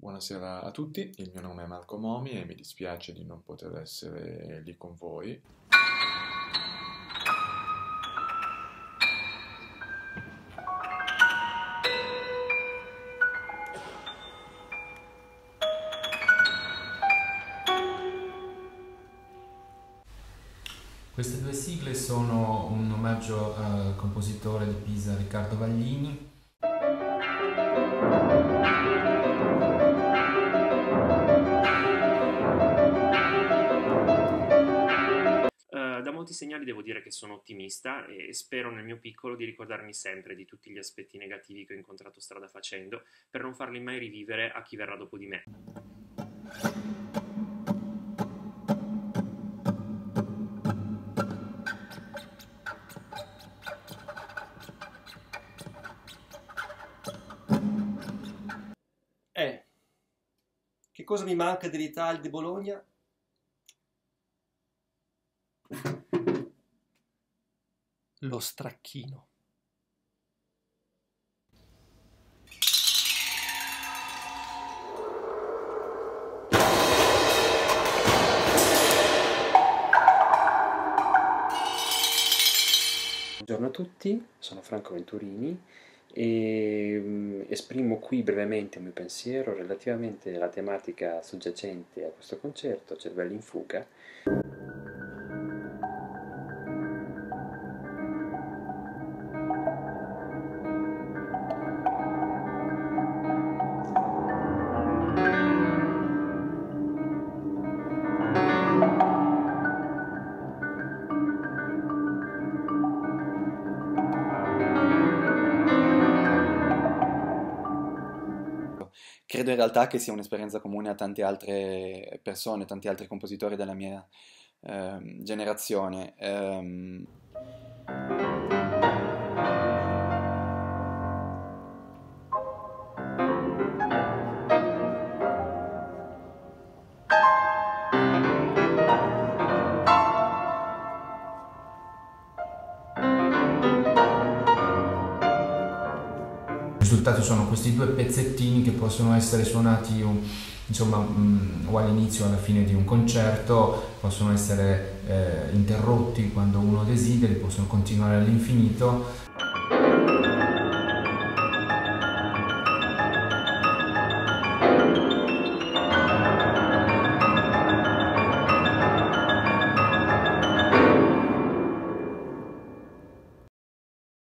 Buonasera a tutti, il mio nome è Marco Momi e mi dispiace di non poter essere lì con voi. Queste due sigle sono un omaggio al compositore di Pisa Riccardo Vaglini. Da molti segnali devo dire che sono ottimista e spero nel mio piccolo di ricordarmi sempre di tutti gli aspetti negativi che ho incontrato strada facendo, per non farli mai rivivere a chi verrà dopo di me. Che cosa mi manca dell'Italia di Bologna? Lo stracchino. Buongiorno a tutti, sono Franco Venturini e esprimo qui brevemente il mio pensiero relativamente alla tematica soggiacente a questo concerto, Cervelli in fuga. Credo in realtà che sia un'esperienza comune a tante altre persone, tanti altri compositori della mia generazione. I risultati sono questi due pezzettini che possono essere suonati o all'inizio o alla fine di un concerto, possono essere interrotti quando uno desideri, possono continuare all'infinito.